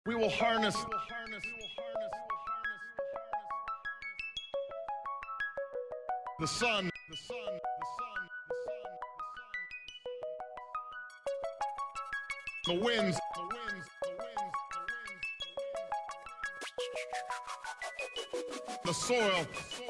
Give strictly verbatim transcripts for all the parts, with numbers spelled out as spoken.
We will harness the sun, the sun, the sun, the sun, the sun, the winds, the winds, the winds, the winds, the soil, the soil.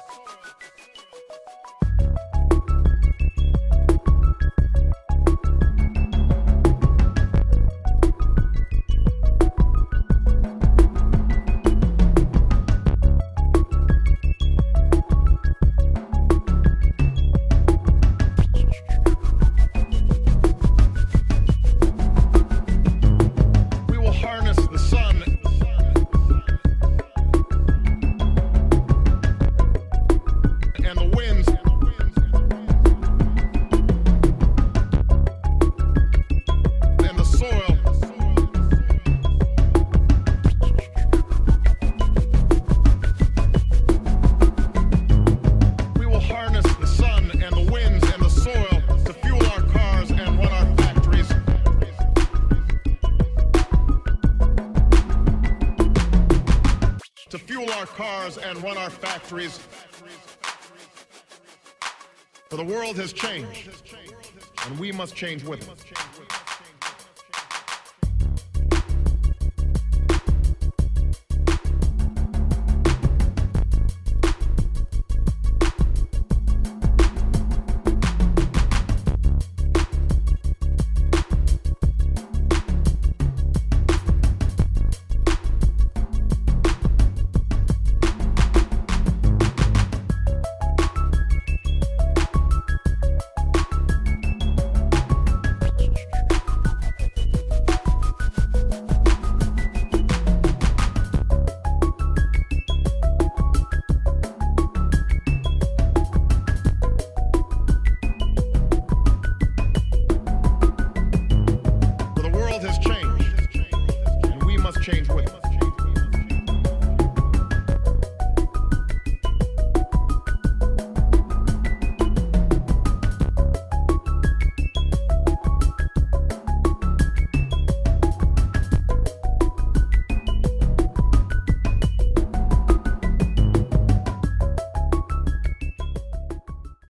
To fuel our cars and run our factories. For the world has changed, and we must change with it.